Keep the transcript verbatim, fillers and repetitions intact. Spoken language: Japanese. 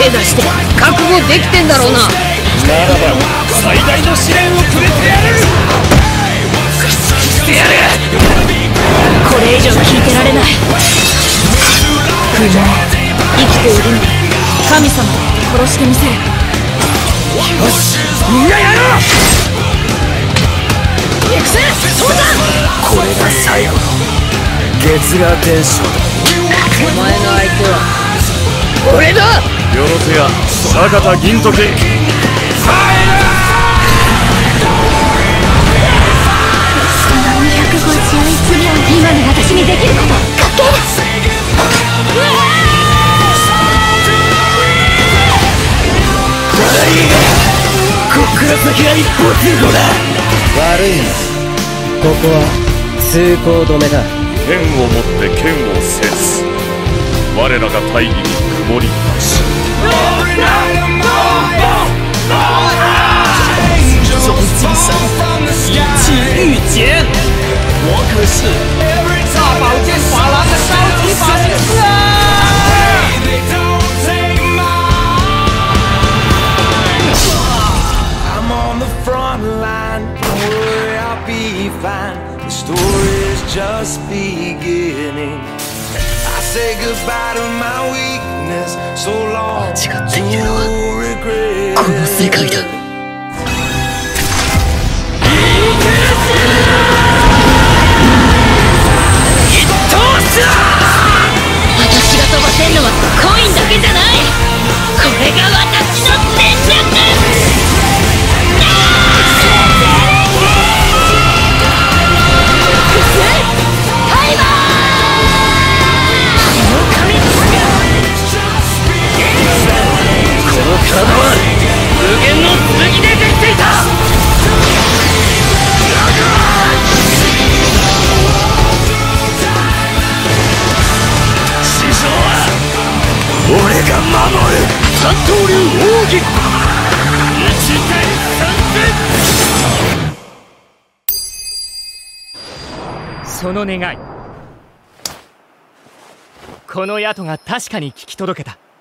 手出して覚悟できてんだろうな。ならば最大の試練をくれてやる。してやる。 これ以上聞いてられない。不明、生きているのに神様殺してみせる。 よし、みんなやろう。 行くぜ父さん。 これが最後の月牙伝承だ。 お前の相手は俺だ。 よろずや坂田銀時。 にひゃくごじゅういちびょう、今の私にできることかける。うわこっから先は一方通行だ。 悪いな、ここは通行止めだ。 剣を持って剣を制す。我らが大義に曇りなし。终极神以气御剑，我可是大宝剑法郎的超级法师啊！Just beginning. I say goodbye to my weakness. So long to regret. この世界だ。 一等者。 私が飛ばせんのはコインだけじゃない。これが私の戦略。 体は無限の剣でできていた。師匠は俺が守る。三刀流奥義。一対三。その願い、この宿が確かに聞き届けた。